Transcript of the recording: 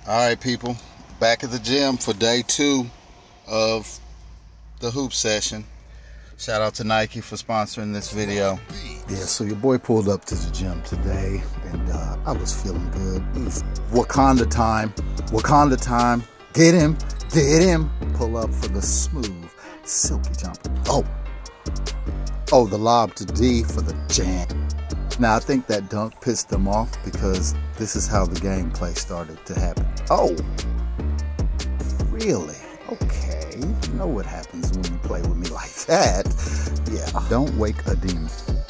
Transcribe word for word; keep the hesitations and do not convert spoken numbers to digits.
Alright people, back at the gym for day two of the hoop session. Shout out to Nike for sponsoring this video. Yeah, so your boy pulled up to the gym today and uh, I was feeling good. It was Wakanda time, Wakanda time. Get him, get him. Pull up for the smooth, silky jumper. Oh, oh, the lob to D for the jam. Now I think that dunk pissed them off because this is how the gameplay started to happen. Oh, really? Okay, you know what happens when you play with me like that. Yeah, don't wake a demon.